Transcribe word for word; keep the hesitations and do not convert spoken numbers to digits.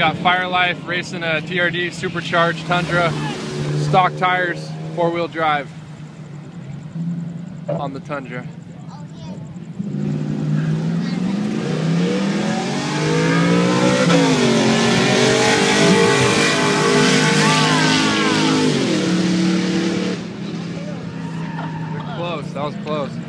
got Fire Life racing a T R D supercharged Tundra, stock tires, four-wheel drive on the Tundra. Close, that was close.